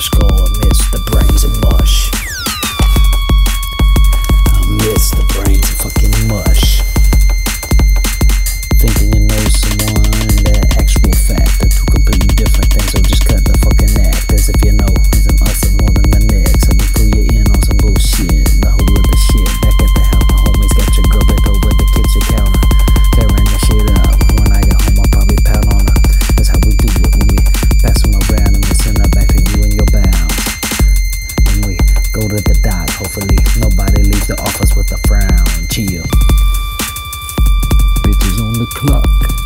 skull amidst the brains and mush. Amidst the brains and fucking mush. Thinking you know someone, that actual fact. They're two completely different things, so just cut the fucking act. As if you know, isn't us more than the next. Let me pull you in on some bullshit. The whole of the shit. Back at the house, my homies got your girl bent over the kitchen counter, tearing the shit up. When I get home, I'll probably pound on her. That's how we do it when we pass them around and we send her back to you and your bounds. When we go to the dock, hopefully nobody leaves the office with a frown. Chill. Bitches on the clock.